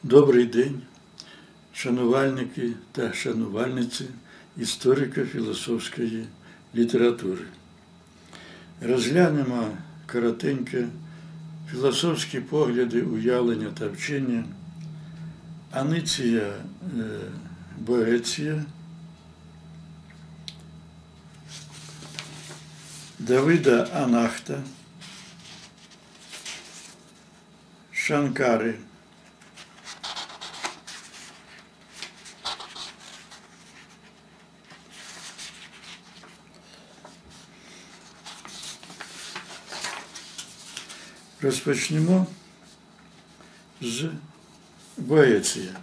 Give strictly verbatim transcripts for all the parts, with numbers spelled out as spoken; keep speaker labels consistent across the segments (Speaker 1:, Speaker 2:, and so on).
Speaker 1: Добрий день, шанувальники та шанувальниці історико-філософської літератури. Розглянемо коротенько філософські погляди, уявлення та вчення Аніція Боеція, Давида Анахта, Шанкари, Розпочнемо з Боеція.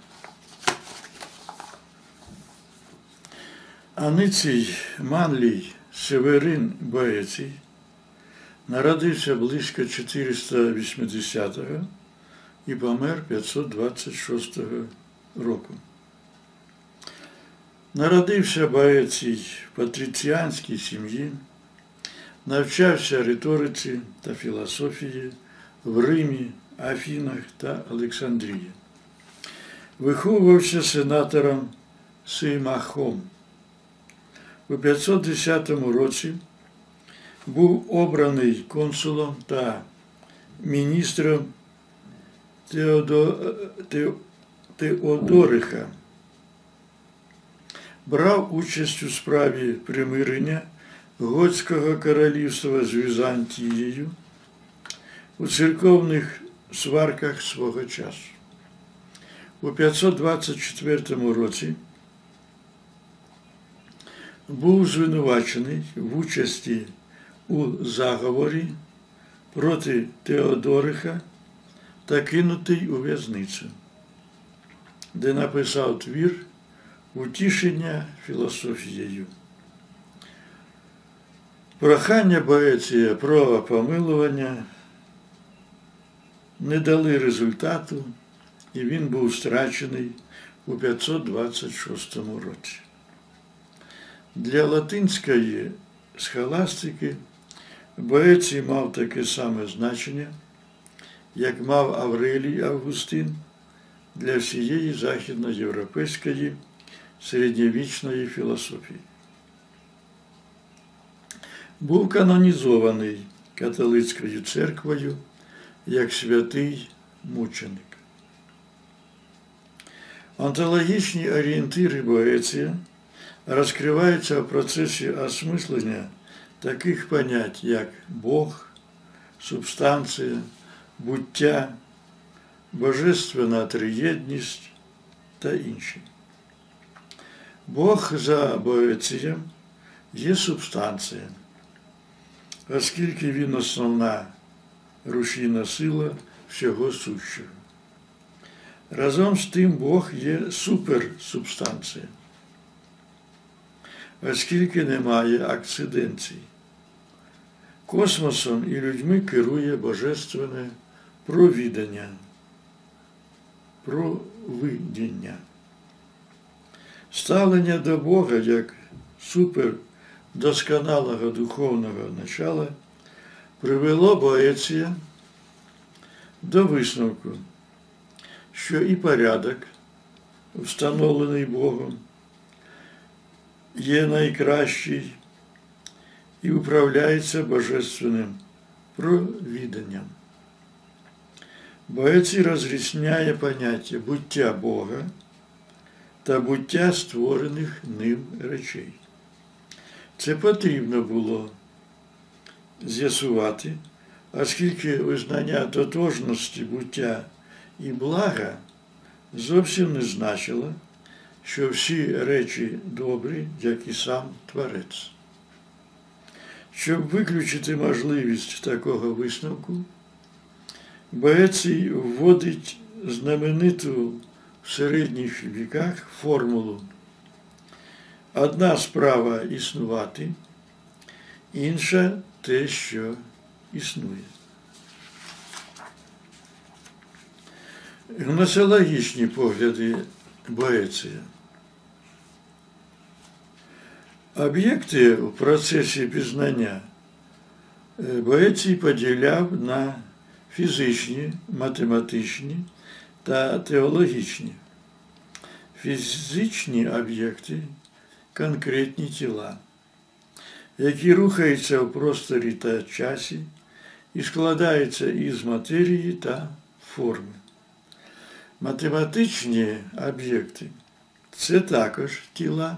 Speaker 1: Аніцій Манлій Северин Боецій народився близько чотириста вісімдесятого і помер п'ятсот двадцять шостого року. Народився Боецій в патриціанській сім'ї, навчався риториці та філософії в Римі, Афінах та Олександрії. Виховувався сенатором Симахом. У п'ятсот десятому році був обраний консулом та міністром Теодо... Теодориха. Брав участь у справі примирення Готського королівства з Візантією у церковних сварках свого часу. У п'ятсот двадцять четвертому році був звинувачений в участі у заговорі проти Теодориха та кинутий у в'язницю, де написав твір «Утішення філософією». Прохання Боеція про помилування не дали результату, і він був страчений у п'ятсот двадцять шостому році. Для латинської схоластики Боецій мав таке саме значення, як мав Аврелій Августин для всієї західноєвропейської середньовічної філософії. Був канонізований католицькою церквою як святий мученик. Онтологічні орієнтири Боеція розкриваються в процесі осмислення таких понять, як Бог, субстанція, буття, божественна триєдність та інші. Бог за Боецієм є субстанція, оскільки він основна рушійна сила всього сущого. Разом з тим Бог є суперсубстанція, оскільки немає акциденцій. Космосом і людьми керує божественне провидіння, провидіння. Ставлення до Бога як супердосконалого духовного начала привело Боеція до висновку, що і порядок, встановлений Богом, є найкращий і управляється божественним провидінням. Боецій розрізняє поняття буття Бога та буття створених ним речей. Це потрібно було з'ясувати, оскільки визнання тотожності буття і блага зовсім не значило, що всі речі добрі, як і сам Творець. Щоб виключити можливість такого висновку, Боецій вводить знамениту в середніх віках формулу «Одна справа існувати, інша те, що існує». Гносеологічні погляди Боеція. Об'єкти в процесі пізнання Боецій поділяв на фізичні, математичні та теологічні. Фізичні об'єкти – конкретні тіла, які рухаються в просторі та часі і складаються із матерії та форми. Математичні об'єкти – це також тіла,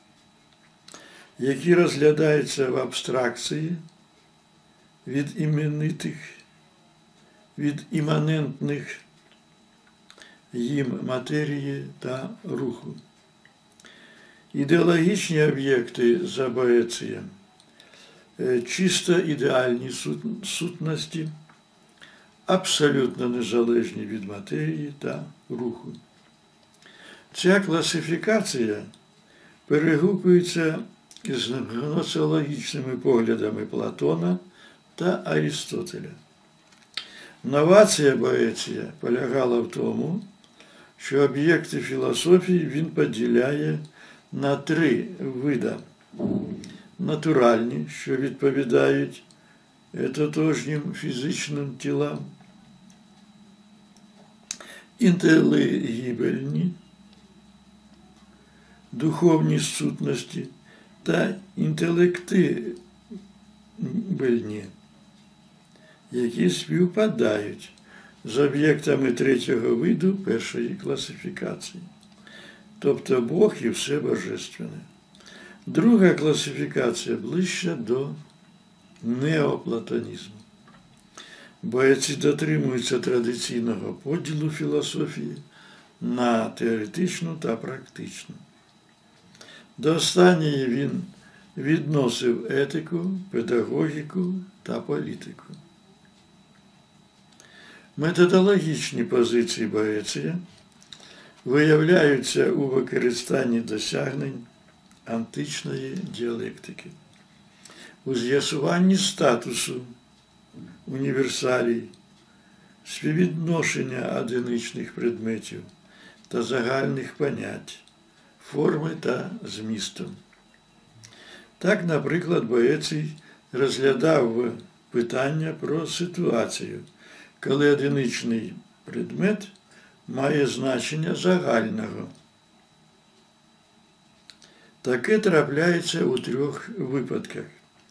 Speaker 1: які розглядаються в абстракції від іменитих, від іманентних їм матерії та руху. Ідеологічні об'єкти за Боецієм – чисто ідеальні сутності, абсолютно незалежні від матерії та руху. Ця класифікація перегукується з гносеологічними поглядами Платона та Арістотеля. Новація Боеція полягала в тому, що об'єкти філософії він поділяє на три види. Натуральні, що відповідають тотожнім фізичним тілам, інтелігібельні, духовні сутності та інтелектибельні, які співпадають з об'єктами третього виду першої класифікації, тобто Бог і все божественне. Друга класифікація ближча до неоплатонізму. Боеці дотримуються традиційного поділу філософії на теоретичну та практичну. До останньої він відносив етику, педагогіку та політику. Методологічні позиції Боеція виявляються у використанні досягнень античної діалектики, у з'ясуванні статусу універсалій, співвідношення одиничних предметів та загальних понять, форми та змісту. Так, наприклад, Боецій розглядав питання про ситуацію, коли одиничний предмет має значення загального. Таке трапляється у трьох випадках.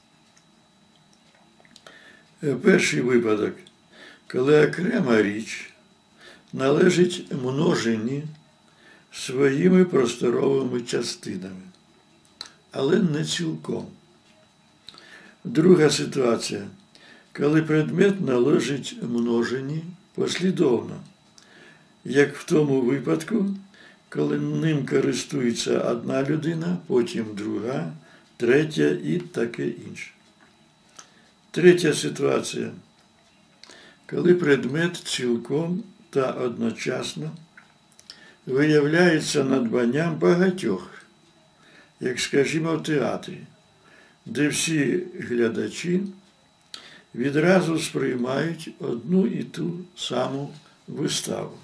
Speaker 1: Перший випадок, коли окрема річ належить множині своїми просторовими частинами, але не цілком. Друга ситуація, коли предмет належить множині послідовно, як в тому випадку, коли ним користується одна людина, потім друга, третя і таке інше. Третя ситуація, коли предмет цілком та одночасно виявляється надбанням багатьох, як, скажімо, в театрі, де всі глядачі відразу сприймають одну і ту саму виставу.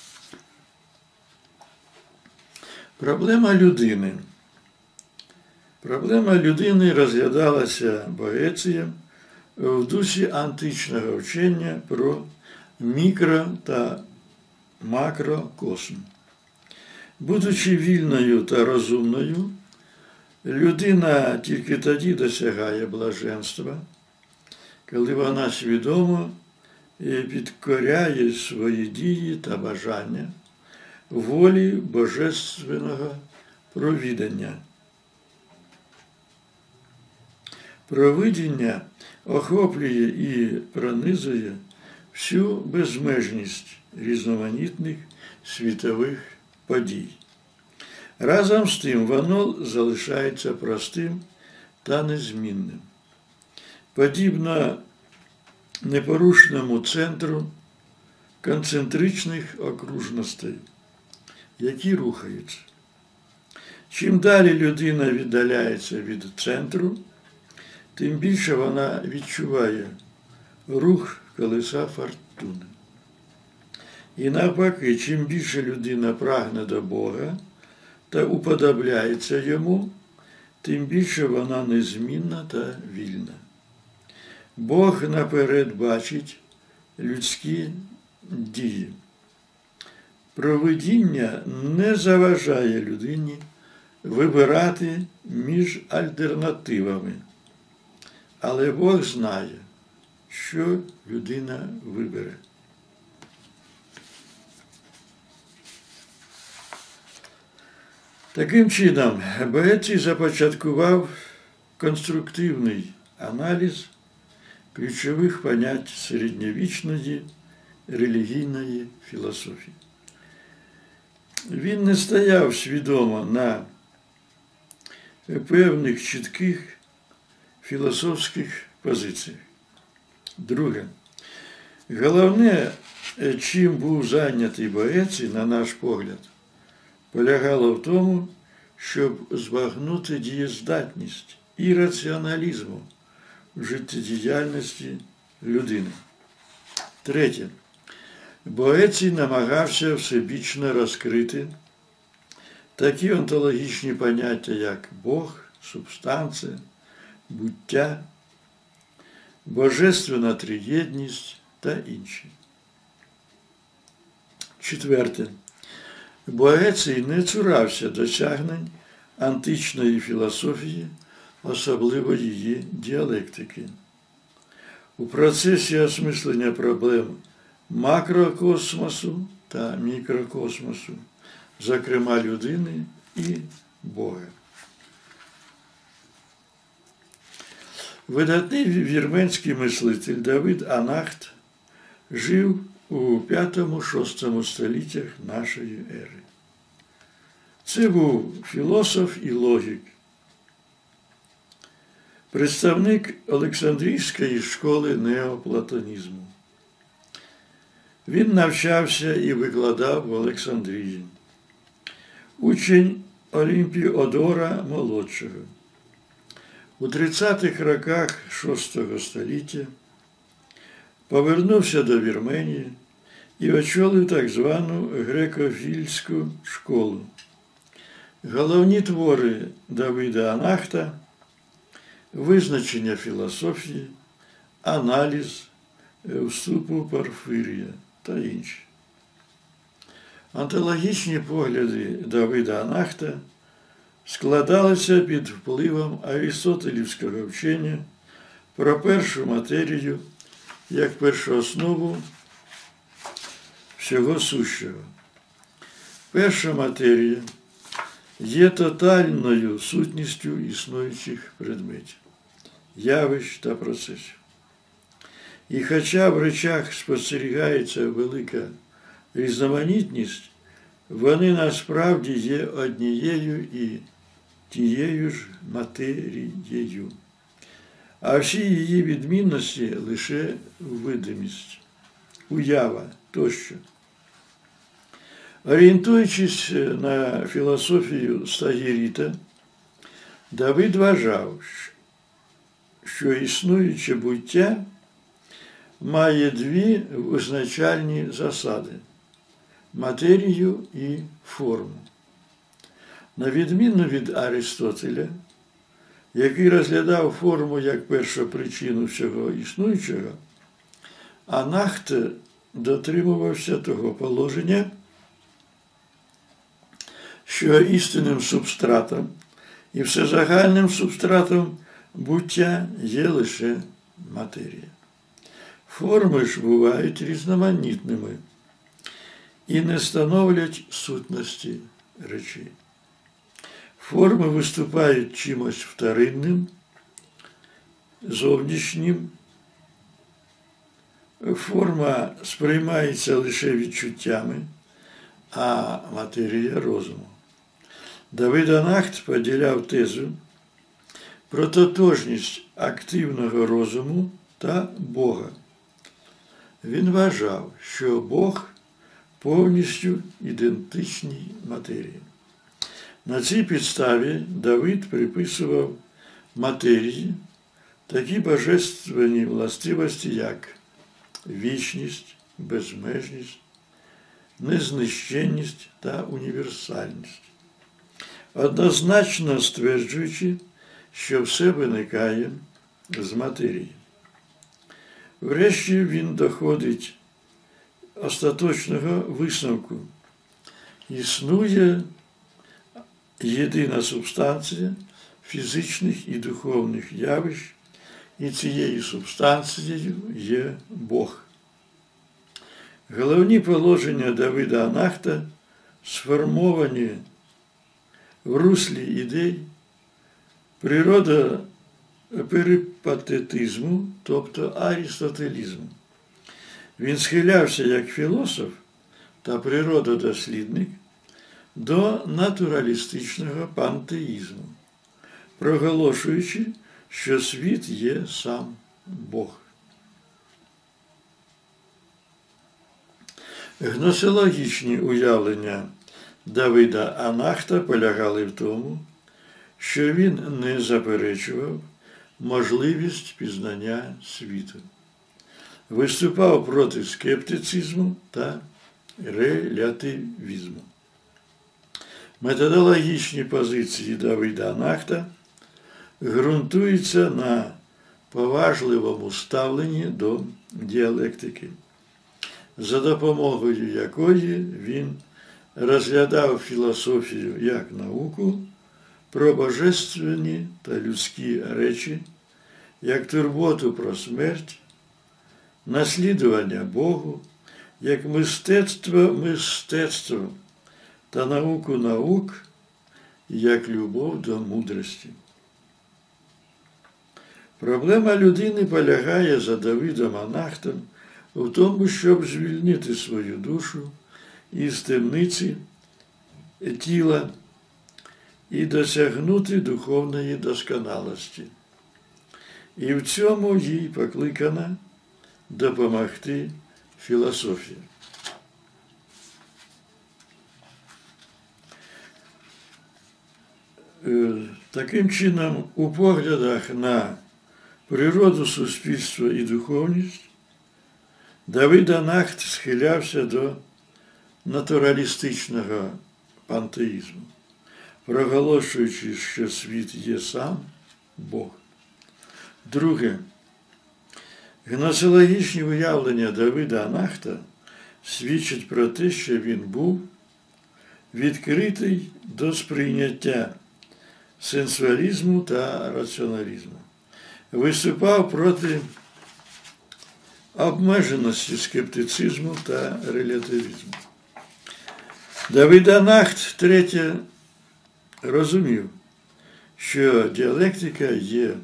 Speaker 1: Проблема людини. Проблема людини розглядалася Боецієм в дусі античного вчення про мікро- та макрокосм. Будучи вільною та розумною, людина тільки тоді досягає блаженства, коли вона свідомо підкоряє свої дії та бажання волі божественного провидіння. Провидіння охоплює і пронизує всю безмежність різноманітних світових подій. Разом з тим воно залишається простим та незмінним. Подібно непорушному центру концентричних окружностей, які рухаються. Чим далі людина віддаляється від центру, тим більше вона відчуває рух колеса фортуни. І навпаки, чим більше людина прагне до Бога та уподобляється йому, тим більше вона незмінна та вільна. Бог наперед бачить людські дії. Провидіння не заважає людині вибирати між альтернативами, але Бог знає, що людина вибере. Таким чином, Боецький започаткував конструктивний аналіз ключових понять середньовічної релігійної філософії. Він не стояв свідомо на певних чітких філософських позиціях. Друге. Головне, чим був зайнятий Боецький, на наш погляд, полягало в тому, щоб збагнути дієздатність і раціоналізму в життєдіяльності людини. Третє. Боецький намагався всебічно розкрити такі онтологічні поняття, як Бог, субстанція, буття, божественна триєдність та інші. Четверте. Боецький не цурався досягнень античної філософії, особливо її діалектики. У процесі осмислення проблем макрокосмосу та мікрокосмосу, зокрема людини і Бога. Видатний вірменський мислитель Давид Анахт жив у п'ятому-шостому століттях нашої ери. Це був філософ і логік, представник Олександрійської школи неоплатонізму. Він навчався і викладав в Олександрії. Учень Олімпіодора Молодшого. У тридцятих роках шостого століття повернувся до Вірменії і очолив так звану греко-фільську школу. Головні твори Давида Анахта – визначення філософії, аналіз вступу Порфирія та інші. Онтологічні погляди Давида Анахта складалися під впливом арістотелівського вчення про першу матерію як першооснову всього сущого. Перша матерія є тотальною сутністю існуючих предметів, явищ та процесів. І хоча в речах спостерігається велика різноманітність, вони насправді є однією і тією ж матерією. А всі її відмінності лише видимість, уява тощо. Орієнтуючись на філософію Стагіріта, Давид вважав, що існуюче буття має дві визначальні засади – матерію і форму. На відміну від Аристотеля, який розглядав форму як першопричину всього існуючого, Анахт дотримувався того положення, що істинним субстратом і всезагальним субстратом буття є лише матерія. Форми ж бувають різноманітними і не становлять сутності речей. Форми виступають чимось вторинним, зовнішнім. Форма сприймається лише відчуттями, а матерія – розумом. Давид Анахт поділяв тезу про тотожність активного розуму та Бога. Він вважав, що Бог повністю ідентичний матерії. На цій підставі Давид приписував матерії такі божественні властивості, як вічність, безмежність, незнищенність та універсальність, однозначно стверджуючи, що все виникає з матерії. Врешті він доходить остаточного висновку, існує єдина субстанція фізичних і духовних явищ, і цією субстанцією є Бог. Головні положення Давида Анахта сформовані в руслі ідей природоперипатетизму, тобто арістотелізму. Він схилявся як філософ та природодослідник до натуралістичного пантеїзму, проголошуючи, що світ є сам Бог. Гносеологічні уявлення Давида Анахта полягали в тому, що він не заперечував можливість пізнання світу, виступав проти скептицизму та релятивізму. Методологічні позиції Давида Анахта ґрунтуються на поважливому ставленні до діалектики, за допомогою якої він розглядав філософію як науку про божественні та людські речі, як турботу про смерть, наслідування Богу, як мистецтво мистецтво та науку наук, як любов до мудрості. Проблема людини полягає за Давидом Анахтом у тому, щоб звільнити свою душу із темниці тіла і досягнути духовної досконалості. І в цьому їй покликана допомогти філософія. Таким чином, у поглядах на природу суспільства і духовність Давид Анахт схилявся до натуралістичного пантеїзму, проголошуючи, що світ є сам Бог. Друге. Гносеологічні уявлення Давида Анахта свідчать про те, що він був відкритий до сприйняття сенсуалізму та раціоналізму, виступав проти обмеженості скептицизму та релятивізму. Давид Анахт, третє, розумів, що діалектика є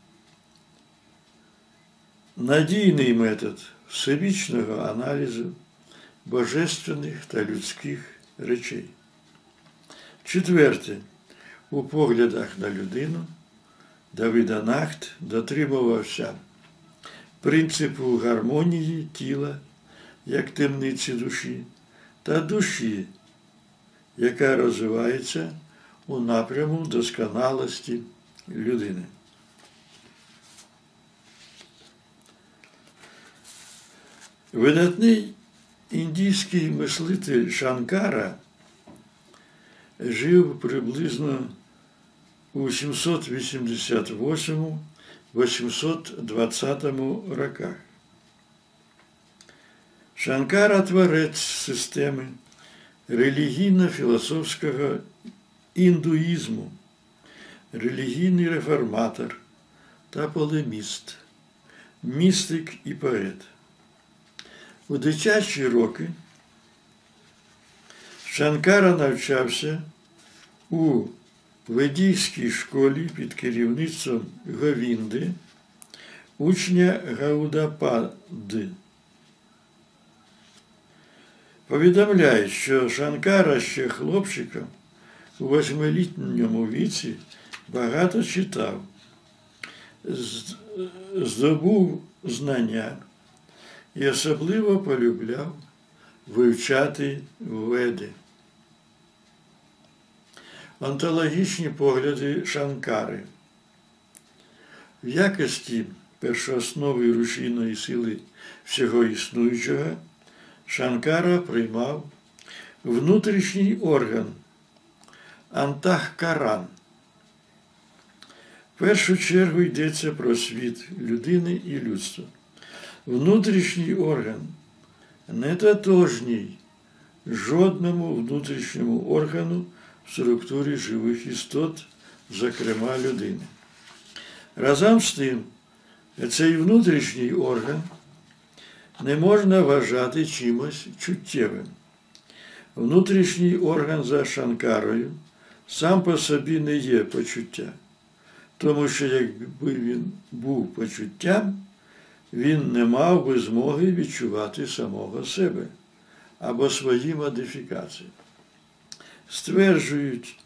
Speaker 1: надійний метод всебічного аналізу божественних та людських речей. Четверте. У поглядах на людину Давид Анахт дотримувався принципу гармонії тіла, як темниці душі, та душі, яка розвивається у напряму досконалості людини. Видатний індійський мислитель Шанкара жив приблизно у сімсот вісімдесят восьмому - вісімсот двадцятому роках. Шанкара – творець системи релігійно-філософського індуїзму, релігійний реформатор та полеміст, містик і поет. У дитячі роки Шанкара навчався у ведійській школі під керівництвом Говінди, учня Гаудапади. Повідомляють, що Шанкара ще хлопчиком у восьмилітньому віці багато читав, здобув знання і особливо полюбляв вивчати веди. Онтологічні погляди Шанкари. В якості першооснови рушійної сили всього існуючого Шанкара приймав внутрішній орган антахкаран. В першу чергу йдеться про світ людини і людства. Внутрішній орган не тотожній жодному внутрішньому органу в структурі живих істот, зокрема людини. Разом з тим, цей внутрішній орган не можна вважати чимось чуттєвим. Внутрішній орган за Шанкарою сам по собі не є почуття, тому що якби він був почуттям, він не мав би змоги відчувати самого себе або свої модифікації. Стверджують,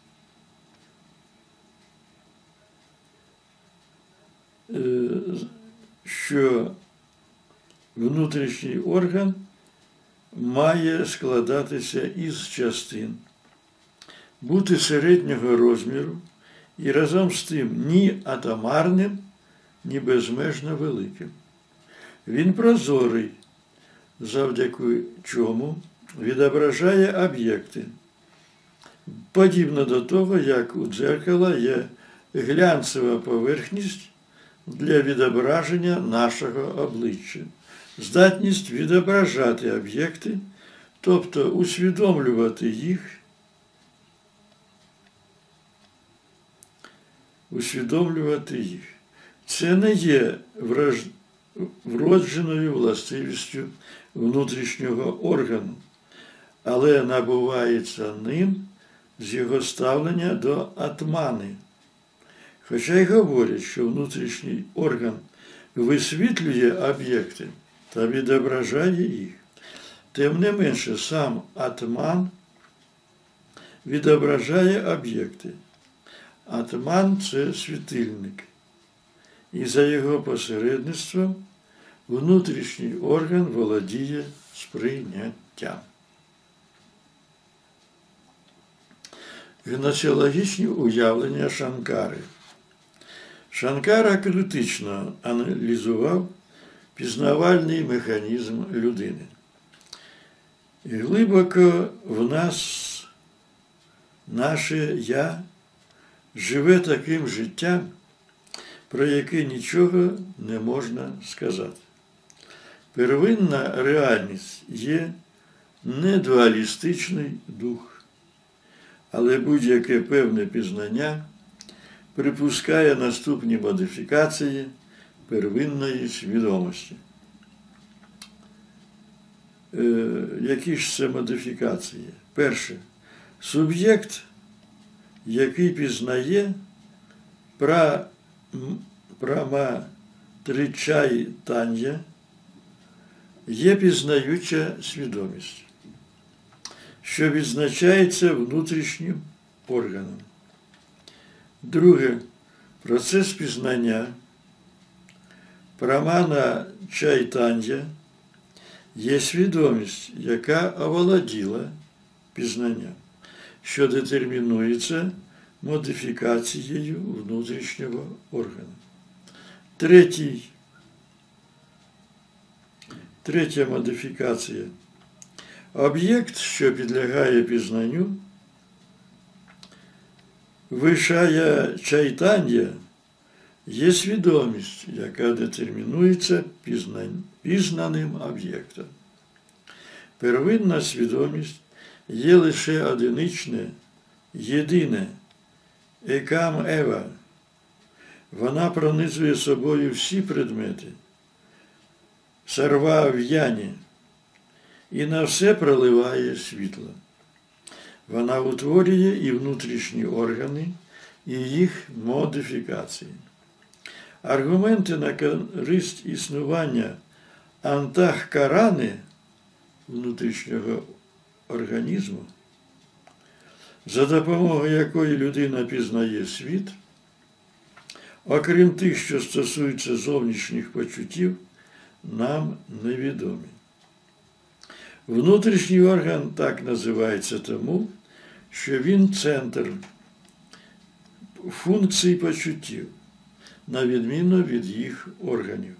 Speaker 1: що внутрішній орган має складатися із частин, бути середнього розміру і разом з тим ні атомарним, ні безмежно великим. Він прозорий, завдяки чому відображає об'єкти, подібно до того, як у дзеркала є глянцева поверхність для відображення нашого обличчя, здатність відображати об'єкти, тобто усвідомлювати їх, усвідомлювати їх. Це не є вродженою властивістю внутрішнього органу, але набувається ним з його ставлення до атмани. Хоча й говорять, що внутрішній орган висвітлює об'єкти та відображає їх, тим не менше сам атман відображає об'єкти. Атман – це світильник, і за його посередництвом внутрішній орган володіє сприйняттям. Гносеологічні уявлення Шанкари. Шанкара критично аналізував пізнавальний механізм людини. І глибоко в нас наше «я» живе таким життям, про яке нічого не можна сказати. Первинна реальність є недуалістичний дух, але будь-яке певне пізнання припускає наступні модифікації первинної свідомості. Е, які ж це модифікації? Перше. Суб'єкт, який пізнає пра, праматричайтання, є пізнаюча свідомість, що відзначається внутрішнім органом. Друге. Процес пізнання прамана чайтання є свідомість, яка оволоділа пізнанням, що детермінується модифікацією внутрішнього органу. Третій. Третя модифікація. Об'єкт, що підлягає пізнанню, вишая чайтання, є свідомість, яка детермінується пізнан... пізнаним об'єктом. Первинна свідомість є лише одиничне, єдине, екам ева. Вона пронизує собою всі предмети, сарва в'яні, і на все проливає світло. Вона утворює і внутрішні органи, і їх модифікації. Аргументи на користь існування антахкарани, внутрішнього організму, за допомогою якої людина пізнає світ, окрім тих, що стосуються зовнішніх почуттів, нам невідомі. Внутрішній орган так називається тому, що він центр функцій почуттів, на відміну від їх органів.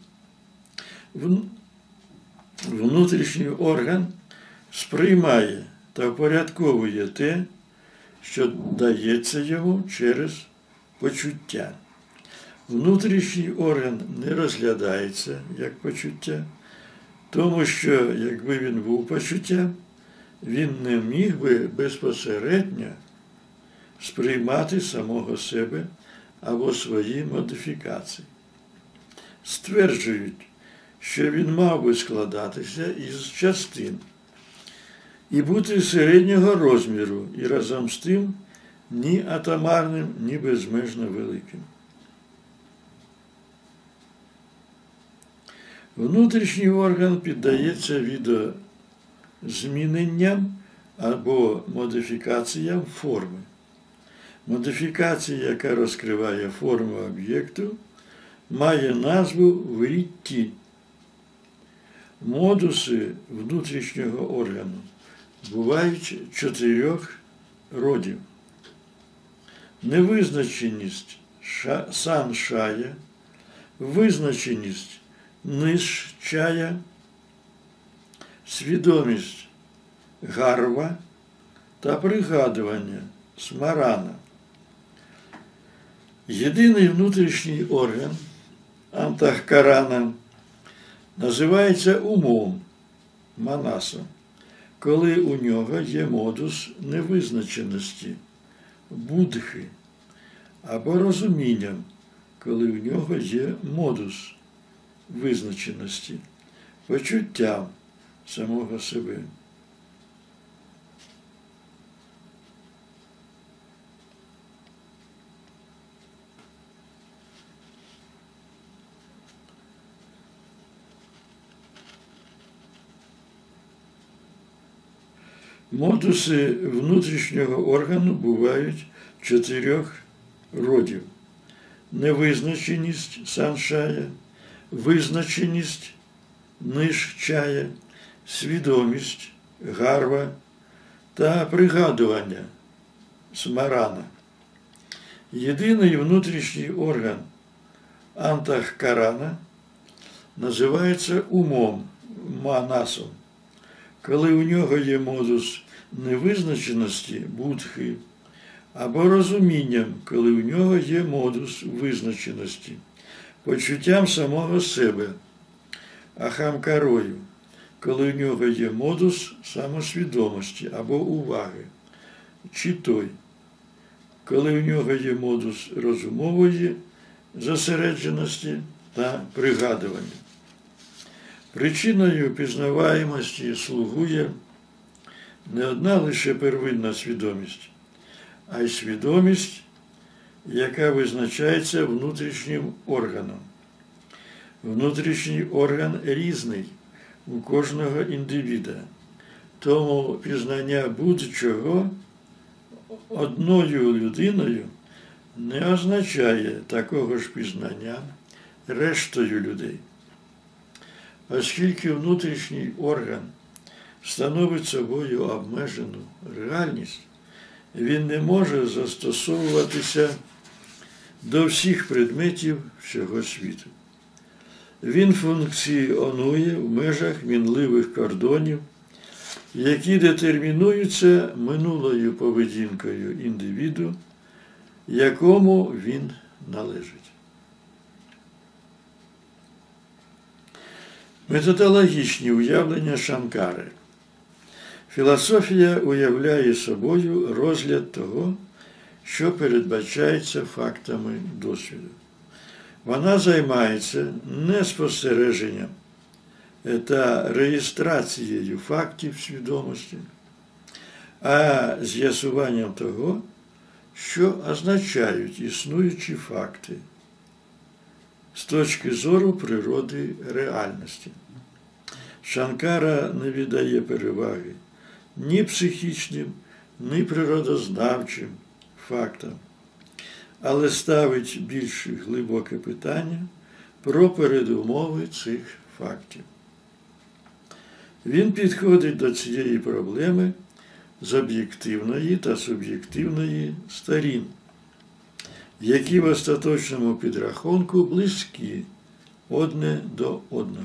Speaker 1: Внутрішній орган сприймає та впорядковує те, що дається йому через почуття. Внутрішній орган не розглядається як почуття, тому що, якби він був почуттям, він не міг би безпосередньо сприймати самого себе або свої модифікації. Стверджують, що він мав би складатися із частин і бути середнього розміру і разом з тим ні атомарним, ні безмежно великим. Внутрішній орган піддається відозміненням або модифікаціям форми. Модифікація, яка розкриває форму об'єкту, має назву врітті. Модуси внутрішнього органу бувають чотирьох родів. Невизначеність саншая, визначеність нишчая, свідомість гарва та пригадування смарана. Єдиний внутрішній орган антахкарана називається умом манаса, коли у нього є модус невизначеності будхи, або розумінням, коли у нього є модус визначеності, почуттям самого себе. Модуси внутрішнього органу бувають чотирьох родів. Невизначеність саншая, визначеність нишчая, свідомість гарва та пригадування смарана. Єдиний внутрішній орган антахкарана називається умом манасом, коли у нього є модус невизначеності будхи, або розумінням, коли у нього є модус визначеності, почуттям самого себе, ахамкарою, коли у нього є модус самосвідомості або уваги, чітой, коли у нього є модус розумової зосередженості та пригадування. Причиною пізнаваємості слугує не одна лише первинна свідомість, а й свідомість, яка визначається внутрішнім органом. Внутрішній орган різний у кожного індивіда, тому пізнання будь-чого одною людиною не означає такого ж пізнання рештою людей. Оскільки внутрішній орган становить собою обмежену реальність, він не може застосовуватися до всіх предметів всього світу. Він функціонує в межах мінливих кордонів, які детермінуються минулою поведінкою індивіду, якому він належить. Методологічні уявлення Шанкари. Філософія уявляє собою розгляд того, що передбачається фактами досвіду. Вона займається не спостереженням та реєстрацією фактів свідомості, а з'ясуванням того, що означають існуючі факти з точки зору природи реальності. Шанкара не віддає переваги ні психічним, ні природознавчим фактам, але ставить більш глибоке питання про передумови цих фактів. Він підходить до цієї проблеми з об'єктивної та суб'єктивної сторін, які в остаточному підрахунку близькі одне до одного.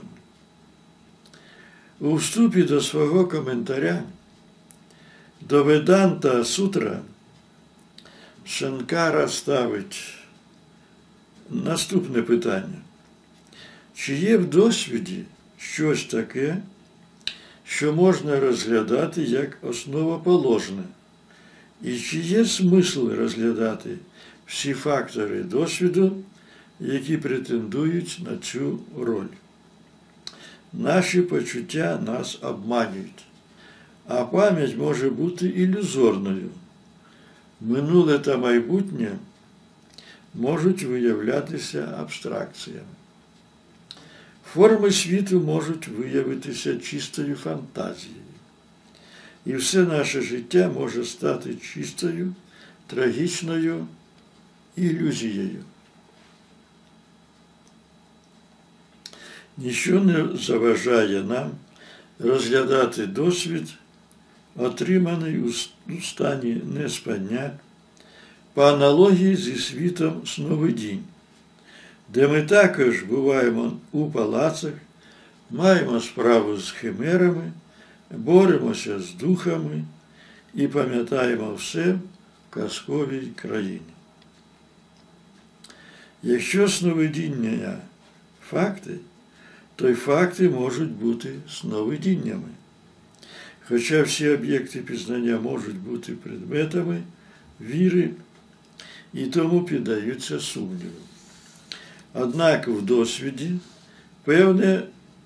Speaker 1: У вступі до свого коментаря до Веданта Сутра Шанкара ставить наступне питання. Чи є в досвіді щось таке, що можна розглядати як основоположне, і чи є смисл розглядати всі фактори досвіду, які претендують на цю роль. Наші почуття нас обманюють, а пам'ять може бути ілюзорною. Минуле та майбутнє можуть виявлятися абстракціями. Форми світу можуть виявитися чистою фантазією. І все наше життя може стати чистою, трагічною ілюзією. Ніщо не заважає нам розглядати досвід, отриманий у стані неспання, по аналогії зі світом сновидінь, де ми також буваємо у палацах, маємо справу з химерами, боремося з духами і пам'ятаємо все в казковій країні. Якщо сновидіння – факти, то й факти можуть бути сновидіннями. Хоча всі об'єкти пізнання можуть бути предметами віри і тому піддаються сумніву. Однак в досвіді, певне,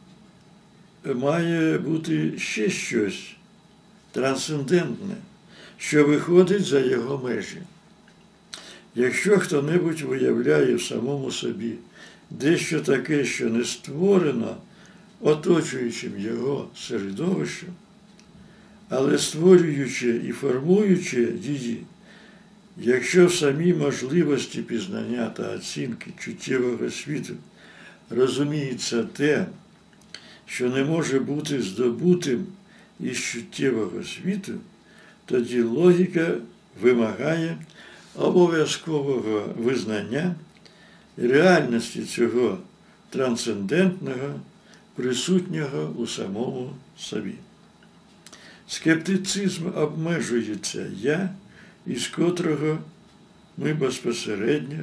Speaker 1: має бути ще щось трансцендентне, що виходить за його межі. Якщо хто-небудь виявляє в самому собі дещо таке, що не створено оточуючим його середовищем, але створюючи і формуючи її, якщо в самій можливості пізнання та оцінки чуттєвого світу розуміється те, що не може бути здобутим із чуттєвого світу, тоді логіка вимагає обов'язкового визнання реальності цього трансцендентного, присутнього у самому собі. Скептицизм обмежується «я», із котрого ми безпосередньо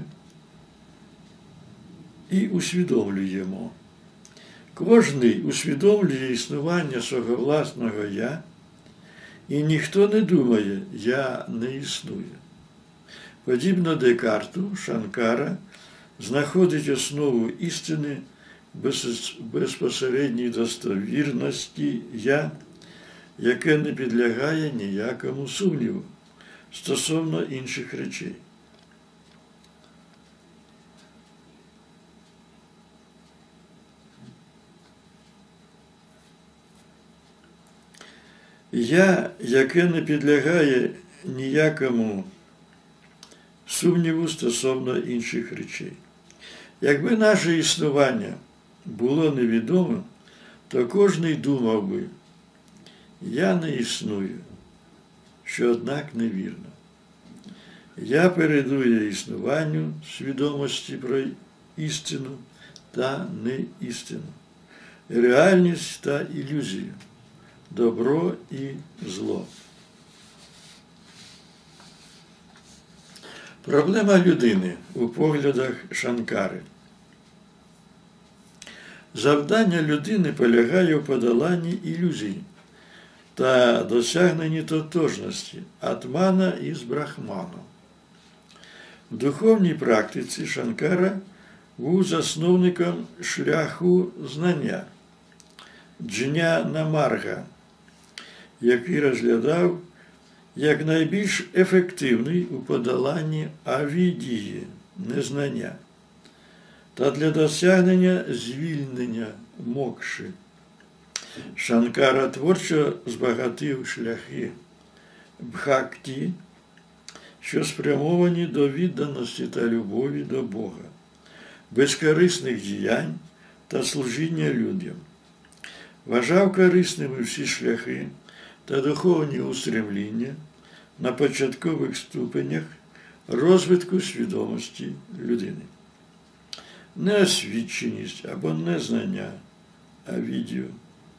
Speaker 1: і усвідомлюємо. Кожний усвідомлює існування свого власного «я», і ніхто не думає «я не існую». Подібно Декарту, Шанкара знаходить основу істини безпосередній достовірності «я», яке не підлягає ніякому сумніву стосовно інших речей. «Я», яке не підлягає ніякому сумніву стосовно інших речей. Якби наше існування було невідомим, то кожний думав би, «я не існую», що, однак, невірно. «Я» передує існуванню свідомості про істину та неістину, реальність та ілюзію, добро і зло. Проблема людини у поглядах Шанкари. Завдання людини полягає у подоланні ілюзій та досягненні тотожності атмана із брахманом. В духовній практиці Шанкара був засновником шляху знання Джняна-марга, який розглядав як найбільш ефективний у подоланні авідії, незнання, та для досягнення звільнення мокши. Шанкара творчо збагатив шляхи бхакті, що спрямовані до відданості та любові до Бога, безкорисних діянь та служіння людям. Вважав корисними всі шляхи та духовні устремління на початкових ступенях розвитку свідомості людини. Неосвіченість або незнання, авідію.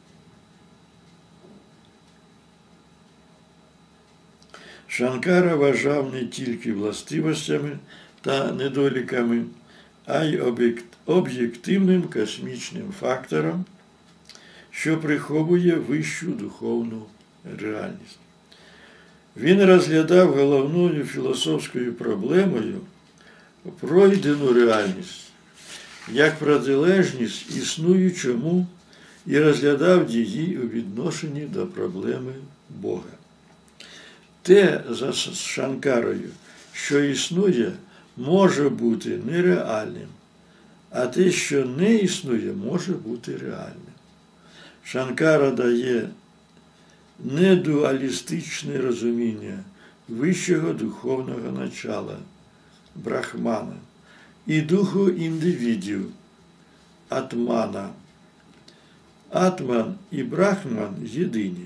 Speaker 1: Шанкара вважав не тільки властивостями та недоліками, а й об'єктивним космічним фактором, що приховує вищу духовну реальність. Він розглядав головною філософською проблемою пройдену реальність як протилежність існуючому і розглядав її у відношенні до проблеми Бога. Те, за Шанкарою, що існує, може бути нереальним, а те, що не існує, може бути реальним. Шанкара дає недуалістичне розуміння вищого духовного начала – брахмана і духу індивідів – атмана. Атман і брахман єдині.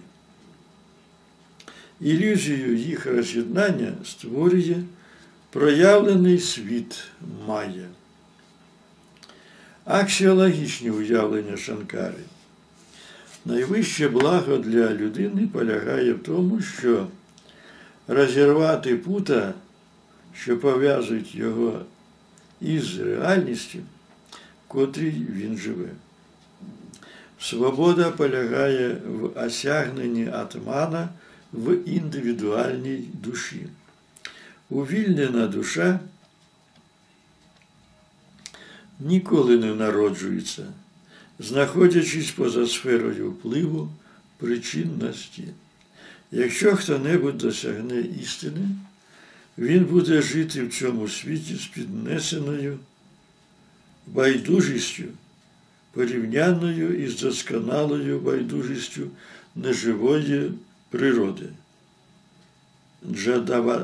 Speaker 1: Ілюзію їх роз'єднання створює проявлений світ майя. Аксіологічні уявлення Шанкари. Найвище благо для людини полягає в тому, що розірвати пута, що пов'язують його із реальністю, в котрій він живе. Свобода полягає в осягненні атмана в індивідуальній душі. Увільнена душа ніколи не народжується, знаходячись поза сферою впливу причинності. Якщо хто-небудь досягне істини, він буде жити в цьому світі з піднесеною байдужістю, порівняною із досконалою байдужістю неживої природи. Джадава,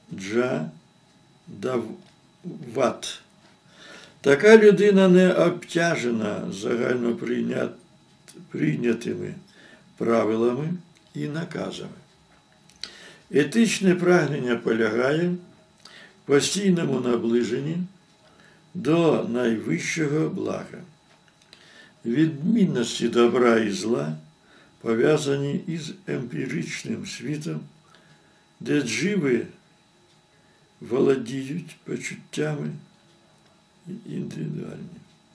Speaker 1: джадават. Така людина не обтяжена загально прийнятими правилами і наказами. Етичне прагнення полягає в постійному наближенні до найвищого блага. Відмінності добра і зла пов'язані із емпіричним світом, де дживи володіють почуттями індивідуальні.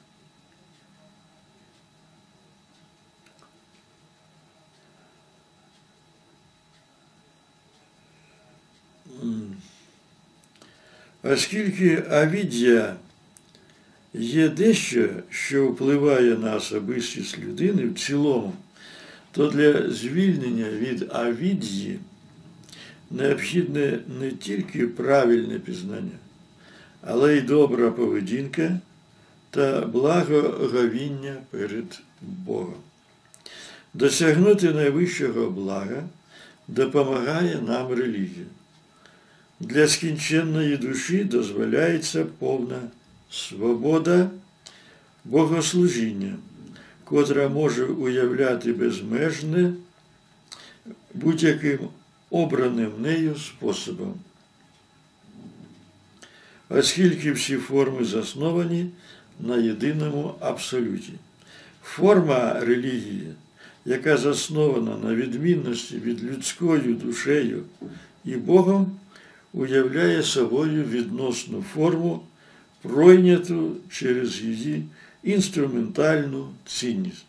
Speaker 1: Оскільки авід'я є дещо, що впливає на особистість людини в цілому, то для звільнення від авід'ї необхідне не тільки правильне пізнання, але й добра поведінка та благоговіння перед Богом. Досягнути найвищого блага допомагає нам релігія. Для скінченної душі дозволяється повна свобода богослужіння, котра може уявляти безмежне будь-яким обраним нею способом. Оскільки всі форми засновані на єдиному абсолюті. Форма релігії, яка заснована на відмінності від людською душею і Богом, уявляє собою відносну форму, пройняту через її інструментальну цінність.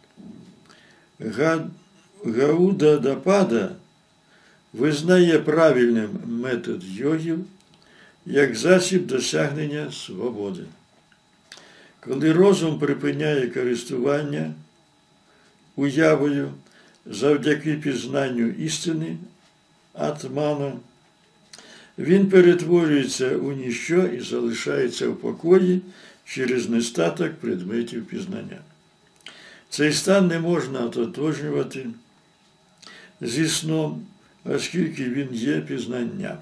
Speaker 1: Гаудадапада визнає правильним метод йогів як засіб досягнення свободи. Коли розум припиняє користування уявою завдяки пізнанню істини, атмана, він перетворюється у ніщо і залишається в покої через нестаток предметів пізнання. Цей стан не можна ототожнювати зі сном, оскільки він є пізнання,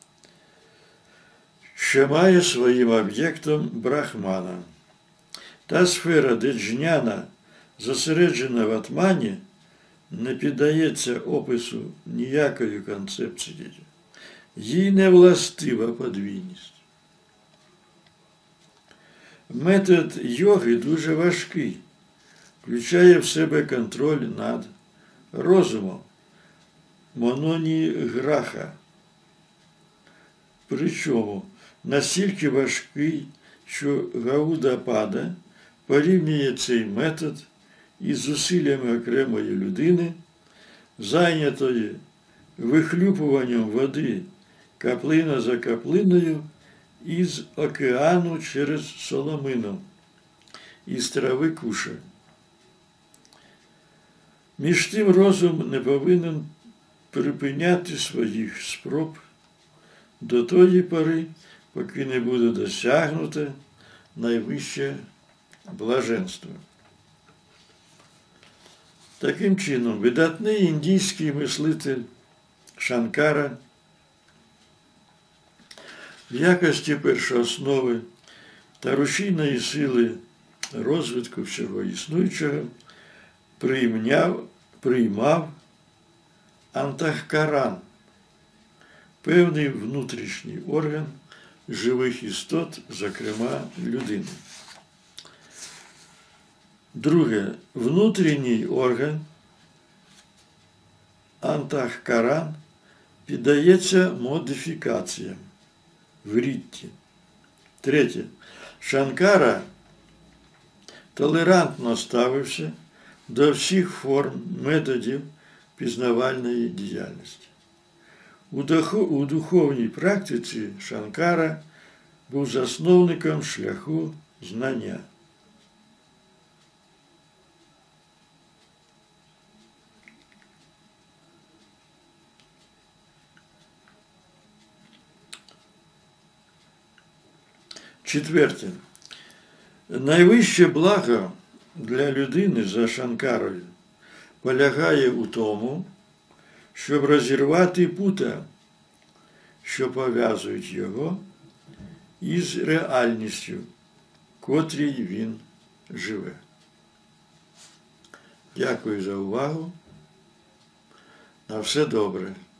Speaker 1: що має своїм об'єктом брахмана. Та сфера, де джняна зосереджена в атмані, не піддається опису ніякою концепцією. Їй не властива подвійність. Метод йоги дуже важкий, включає в себе контроль над розумом, мононіграха. Причому настільки важкий, що Гаудапада порівнює цей метод із зусиллями окремої людини, зайнятої вихлюпуванням води каплина за каплиною із океану через соломину, із трави куша. Між тим розум не повинен припиняти своїх спроб до тої пори, поки не буде досягнуте найвище блаженство. Таким чином, видатний індійський мислитель Шанкара в якості першооснови та рушійної сили розвитку всього існуючого прийняв, приймав антахкаран, певний внутрішній орган живих істот, зокрема людини. Друге. Внутрішній орган антахкаран піддається модифікаціям, врітті. Третє. Шанкара толерантно ставився до всіх форм методів пізнавальної діяльності. У духовній практиці Шанкара був засновником шляху знання. Четверте. Найвище благо для людини за Шанкарою полягає у тому, щоб розірвати пута, що пов'язують його із реальністю, в котрій він живе. Дякую за увагу. На все добре.